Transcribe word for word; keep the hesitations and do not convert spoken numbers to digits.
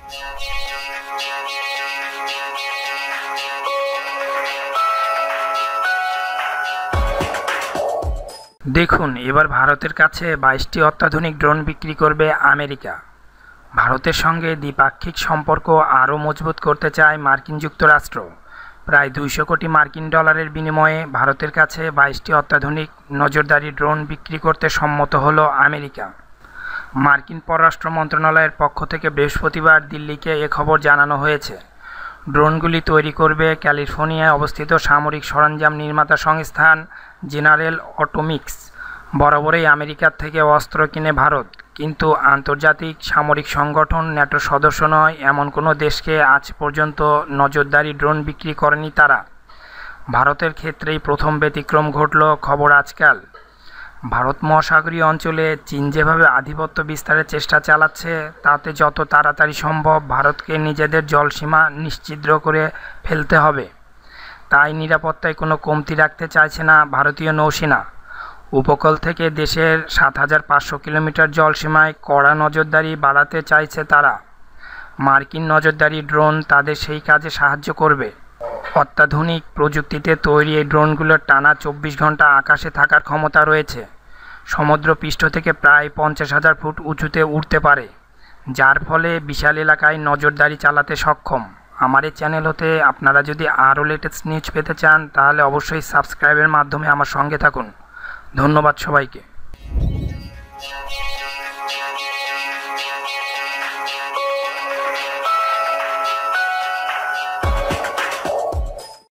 দেখুন, এবার ভারতের কাছে বাইশটি অত্যাধুনিক ড্রোন বিক্রি করবে আমেরিকা। ভারতের সঙ্গে দ্বিপাক্ষিক সম্পর্ক আরও মজবুত করতে চায় মার্কিন যুক্তরাষ্ট্র। প্রায় দুইশো কোটি মার্কিন ডলারের বিনিময়ে ভারতের কাছে বাইশটি অত্যাধুনিক নজরদারি ড্রোন বিক্রি করতে সম্মত হলো আমেরিকা। মার্কিন পররাষ্ট্র মন্ত্রণালয়ের পক্ষ থেকে বৃহস্পতিবার দিল্লিকে এ খবর জানানো হয়েছে। ড্রোনগুলি তৈরি করবে ক্যালিফোর্নিয়ায় অবস্থিত সামরিক সরঞ্জাম নির্মাতা সংস্থান জেনারেল অটোমিক্স। বরাবরই আমেরিকার থেকে অস্ত্র কিনে ভারত, কিন্তু আন্তর্জাতিক সামরিক সংগঠন ন্যাটোর সদস্য নয় এমন কোনো দেশকে আজ পর্যন্ত নজরদারি ড্রোন বিক্রি করেনি তারা। ভারতের ক্ষেত্রেই প্রথম ব্যতিক্রম ঘটল খবর আজকাল। ভারত মহাসাগরীয় অঞ্চলে চীন যেভাবে আধিপত্য বিস্তারের চেষ্টা চালাচ্ছে, তাতে যত তাড়াতাড়ি সম্ভব ভারতকে নিজেদের জলসীমা নিশ্ছিদ্র করে ফেলতে হবে। তাই নিরাপত্তায় কোনো কমতি রাখতে চাইছে না ভারতীয় নৌসেনা। উপকূল থেকে দেশের সাত হাজার পাঁচশো কিলোমিটার জলসীমায় কড়া নজরদারি বাড়াতে চাইছে তারা। মার্কিন নজরদারি ড্রোন তাদের সেই কাজে সাহায্য করবে। অত্যাধুনিক প্রযুক্তিতে তৈরি এই ড্রোনগুলোর টানা চব্বিশ ঘন্টা আকাশে থাকার ক্ষমতা রয়েছে। সমুদ্রপৃষ্ঠ থেকে প্রায় পঞ্চাশ হাজার ফুট উঁচুতে উঠতে পারে, যার ফলে বিশাল এলাকায় নজরদারি চালাতে সক্ষম। আমার এই চ্যানেল হতে আপনারা যদি আরও লেটেস্ট নিউজ পেতে চান, তাহলে অবশ্যই সাবস্ক্রাইবের মাধ্যমে আমার সঙ্গে থাকুন। ধন্যবাদ সবাইকে।